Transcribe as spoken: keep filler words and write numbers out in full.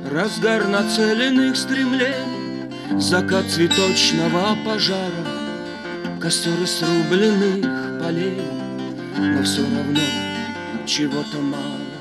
разгар нацеленных стремлений, закат цветочного пожара, костер из срубленных полей. Но все равно чего-то мало.